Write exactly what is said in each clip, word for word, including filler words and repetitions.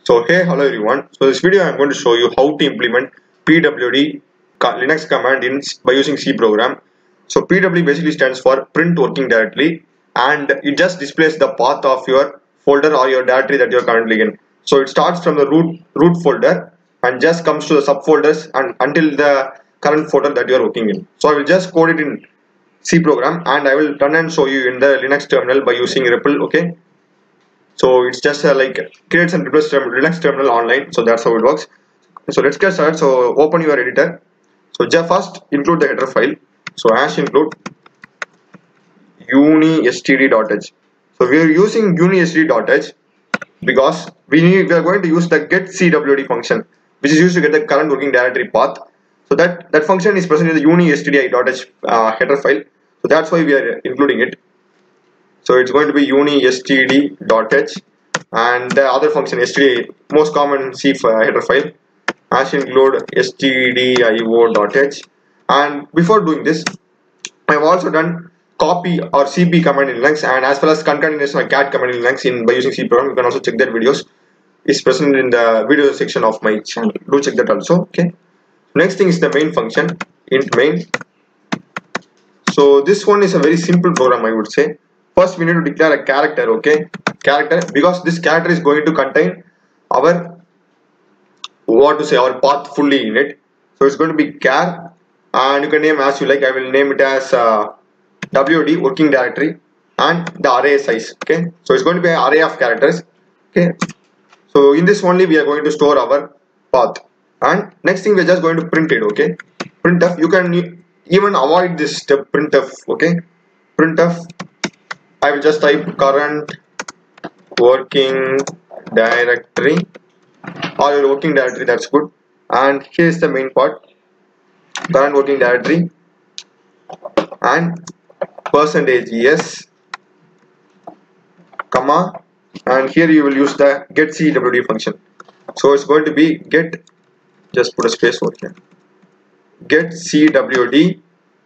So hey, hello everyone. So this video I am going to show you how to implement P W D Linux command in by using C program. So P W D basically stands for print working directory, and it just displays the path of your folder or your directory that you are currently in. So it starts from the root root folder and just comes to the subfolders and until the current folder that you are working in. So I will just code it in C program and I will run and show you in the Linux terminal by using R E P L. Okay. So it's just uh, like creates and replace Linux terminal online. So that's how it works. So let's get started. So open your editor. So just first include the header file. So hash include unistd.h. So we are using unistd.h because we need we are going to use the getCwd function, which is used to get the current working directory path. So that that function is present in the unistd.h uh, header file. So that's why we are including it. So it's going to be unistd.h, and the other function std, most common C header file, hash include stdio.h. And before doing this, I have also done copy or cp command in Linux, and as well as concatenation or cat command in Linux in by using C program. You can also check that videos. It's present in the video section of my channel. Do check that also. Okay. Next thing is the main function, int main. So this one is a very simple program, I would say. First we need to declare a character, okay, character, because this character is going to contain our, what to say, our path fully in it. So it's going to be char, and you can name as you like. I will name it as uh, W D working directory and the array size. Okay, so it's going to be an array of characters. Okay, so in this only we are going to store our path, and next thing we are just going to print it. Okay, printf. You can even avoid this step, printf. Okay, printf. I will just type current working directory or your working directory, that's good. And here is the main part, current working directory and percentage yes, comma, and here you will use the getCwd function. So it's going to be get, just put a space over here, getCwd,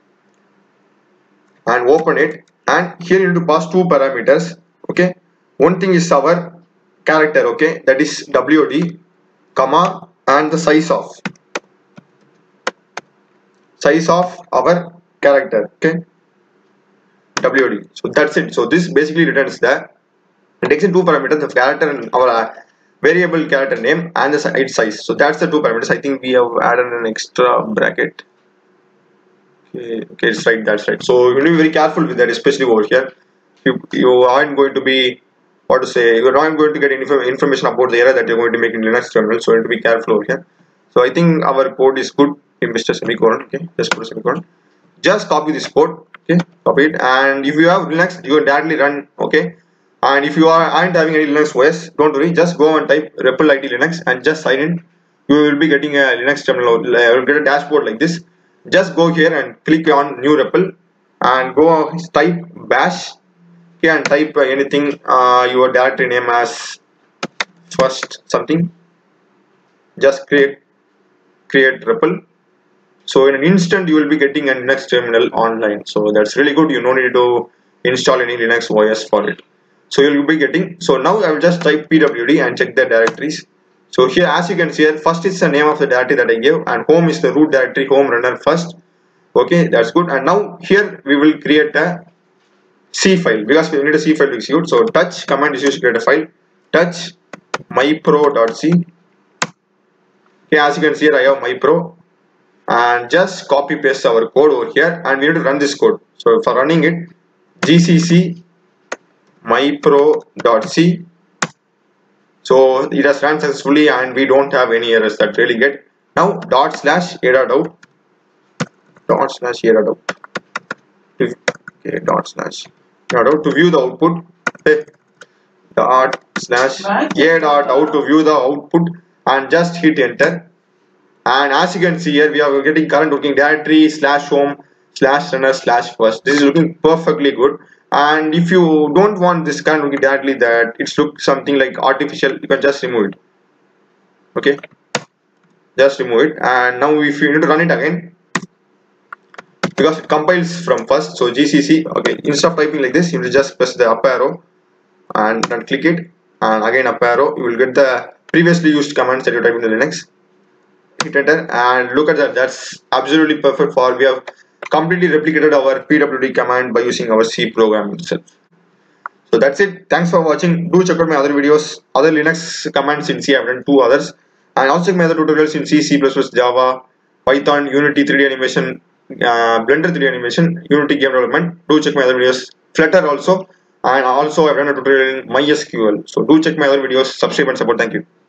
and open it. And here you need to pass two parameters. Okay, one thing is our character, okay, that is W D, comma, and the size of size of our character, okay, W D. So that's it. So this basically returns the, it takes in two parameters, the character and our uh, variable character name and the its size. So that's the two parameters. I think we have added an extra bracket. Okay, okay, it's right, that's right. So you need to be very careful with that, especially over here. You, you aren't going to be, what to say, you're not going to get any information about the error that you're going to make in Linux terminal, so you need to be careful over here. So I think our code is good in Mister Semicolon. Okay, just put a semicolon. Just copy this code, okay, copy it, and if you have Linux, you can directly run, okay. And if you are, aren't having any Linux O S, don't worry, just go and type R E P L I T Linux and just sign in. You will be getting a Linux terminal, you'll get a dashboard like this. Just go here and click on new R E P L and go type bash, okay, and type anything, uh, your directory name as first something. Just create create R E P L. So in an instant you will be getting a Linux terminal online. So that's really good. You don't need to install any Linux O S for it. So you'll be getting. So now I will just type P W D and check the directories. So here, as you can see here, first is the name of the directory that I gave, and home is the root directory, home runner first. Okay, that's good. And now here we will create a C file because we need a C file to execute. So touch command is used to create a file. Touch mypro.c. Okay, as you can see here, I have mypro, and just copy paste our code over here, and we need to run this code. So for running it, gcc mypro.c. So it has run successfully and we don't have any errors that really get. Now dot slash a.out, dot slash a.out, okay, dot slash a.out to view the output, okay, dot slash a.out to view the output, and just hit enter. And as you can see here, we are getting current working directory slash home slash runner slash first. This is looking perfectly good. And if you don't want this kind of directly that it's look something like artificial, you can just remove it. Okay, just remove it. And now if you need to run it again, because it compiles from first, so gcc, okay, instead of typing like this, you will just press the up arrow and then click it, and again up arrow, you will get the previously used commands that you type in the Linux. Hit enter and look at that. That's absolutely perfect for we have completely replicated our P W D command by using our C program itself. So that's it. Thanks for watching. Do check out my other videos, other Linux commands in C. I've done two others, and also check my other tutorials in C, C plus plus, Java, Python, Unity three D animation, uh, Blender three D animation, Unity game development. Do check my other videos. Flutter also, and also I've done a tutorial in MySQL. So do check my other videos. Subscribe and support. Thank you.